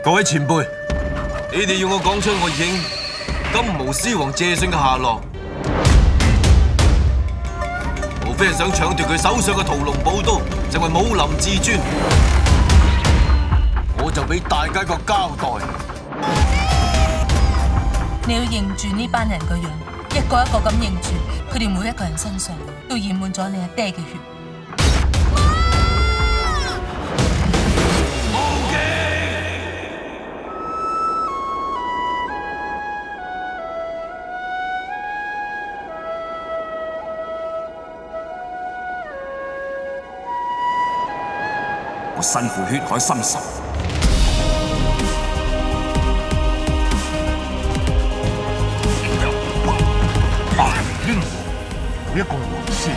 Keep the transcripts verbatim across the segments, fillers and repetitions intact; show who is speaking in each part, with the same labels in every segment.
Speaker 1: 各位前輩，你哋要我講出我應金毛獅王謝遜嘅下落，無非係想搶奪佢手上嘅屠龍寶刀，成為武林至尊。我就俾大家個交代。
Speaker 2: 你要認住呢班人個樣，一個一個咁認住，佢哋每一個人身上都染滿咗你阿爹嘅血。
Speaker 3: 我身負血海深仇，白英有一個王師，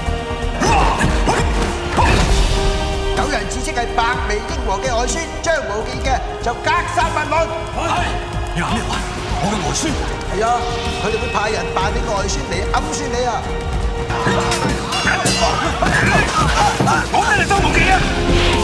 Speaker 4: 有人自稱係白眉英皇嘅外孫張無忌嘅，就格殺勿論。
Speaker 3: 係，你話咩話？我嘅外孫？
Speaker 4: 係啊，佢哋會派人扮你外孫嚟暗算你啊！
Speaker 3: 我咩嚟周無忌啊？